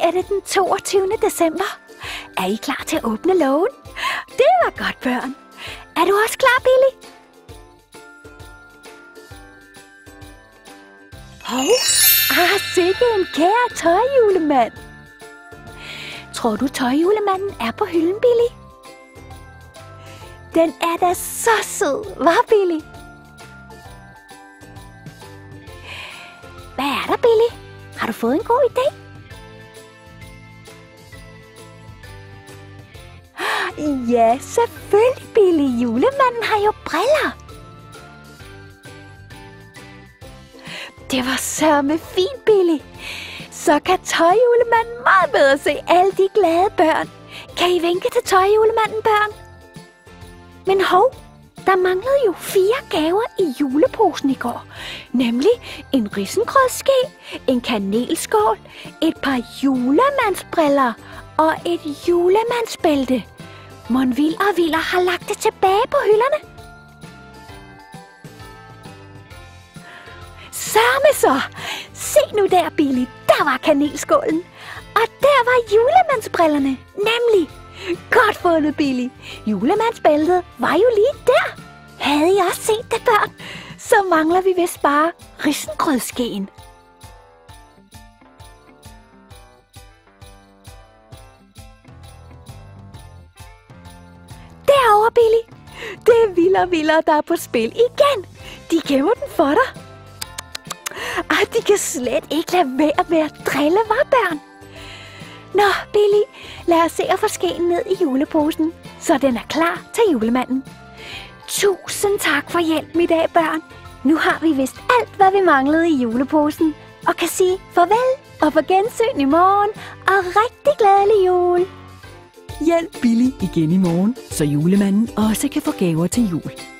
er det den 22. december. Er I klar til at åbne lågen? Det var godt, børn. Er du også klar, Billy? Sikke en kære tøjjulemand. Tror du, tøjjulemanden er på hylden, Billy? Den er da så sød, hva' Billy? Hvad er der, Billy? Har du fået en god idé? Ja, selvfølgelig, Billy. Julemanden har jo briller. Det var sørme fint, Billy. Så kan tøjjulemanden meget bedre se alle de glade børn. Kan I vinke til tøjjulemanden, børn? Men hov, der manglede jo 4 gaver i juleposen i går. Nemlig en risengrødske, en kanelskål, et par julemandsbriller og et julemandsbælte. Mon Vild og Viller har lagt det tilbage på hylderne. Sørme så! Se nu der, Billy. Der var kanelskålen. Og der var julemandsbrillerne. Nemlig. Godt fundet, Billy. Julemandsbæltet var jo lige der. Havde I også set det, børn? Så mangler vi vist bare risengrødskeen. Derovre, Billy. Det er Vildere, der er på spil igen. De gemmer den for dig. De kan slet ikke lade være med at drille, hva' børn? Nå, Billy, lad os se at få skeen ned i juleposen, så den er klar til julemanden. Tusind tak for hjælpen i dag, børn. Nu har vi vist alt, hvad vi manglede i juleposen, og kan sige farvel og på gensyn i morgen, og rigtig glædelig jul. Hjælp Billy igen i morgen, så julemanden også kan få gaver til jul.